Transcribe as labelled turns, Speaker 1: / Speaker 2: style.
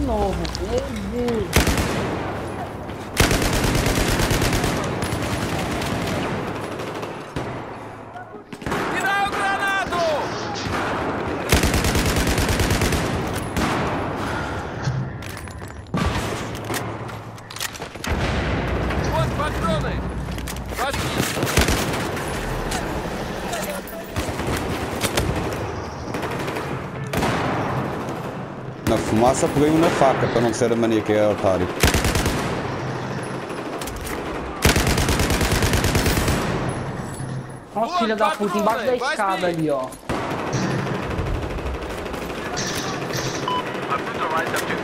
Speaker 1: novo. Meu Deus.
Speaker 2: Tirar o granado! What patrolling?
Speaker 3: Na fumaça peguei uma faca para não ser a mania que é otário.
Speaker 1: Nossa, filha da puta, embaixo da escada ali, ó.
Speaker 4: I've neutralized up to